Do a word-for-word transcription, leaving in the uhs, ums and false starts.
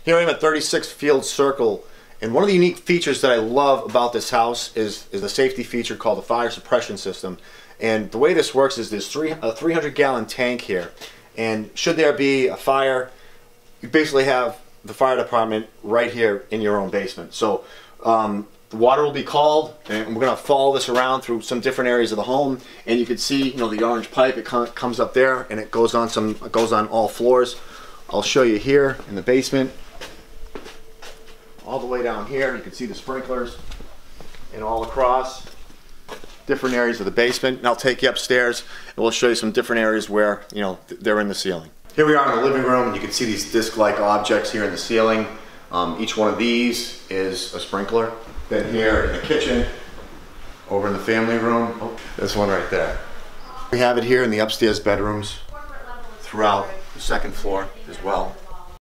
Here I am at thirty-six Field Circle, and one of the unique features that I love about this house is, is the safety feature called the fire suppression system. And the way this works is there's three, a three hundred gallon tank here, and should there be a fire, you basically have the fire department right here in your own basement. So um, the water will be called, and we're going to follow this around through some different areas of the home, and you can see, you know, the orange pipe. It comes up there, and it goes on some. It goes on all floors. I'll show you here in the basement. All the way down here, you can see the sprinklers, and all across different areas of the basement. And I'll take you upstairs, and we'll show you some different areas where, you know, they're in the ceiling. Here we are in the living room, and you can see these disc-like objects here in the ceiling. Um, each one of these is a sprinkler. Then here in the kitchen, over in the family room, oh, this one right there. We have it here in the upstairs bedrooms throughout the second floor as well.